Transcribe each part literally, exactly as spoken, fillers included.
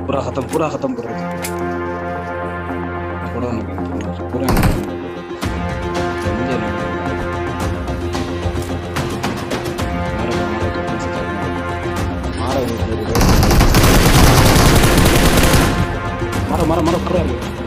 पूरा खत्म पूरा खत्म करो थोड़ा ना पूरा मुझे नहीं मारो मारो मारो पूरा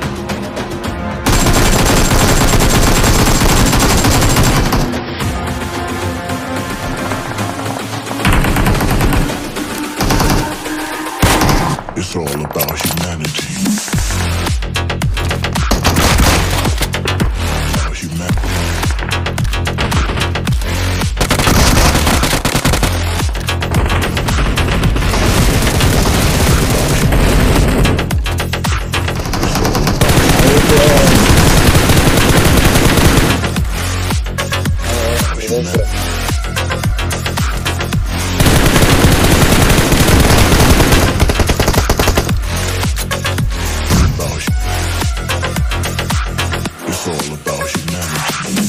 It's all about humanity. About humanity. It's all about humanity.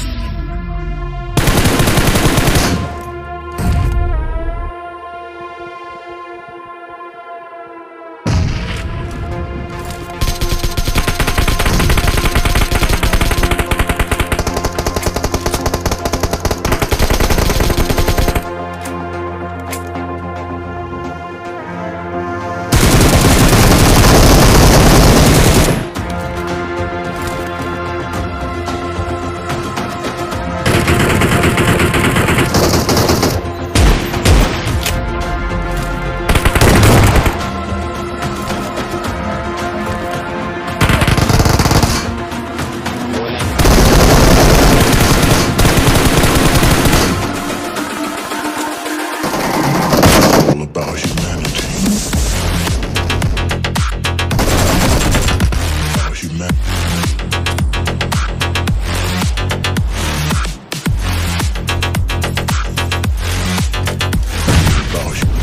About humanity. About humanity. About hu-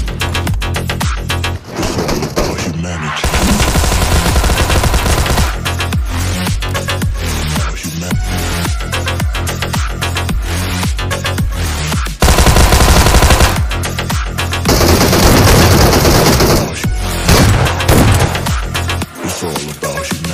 It's all about humanity. About humanity. It's all about humanity.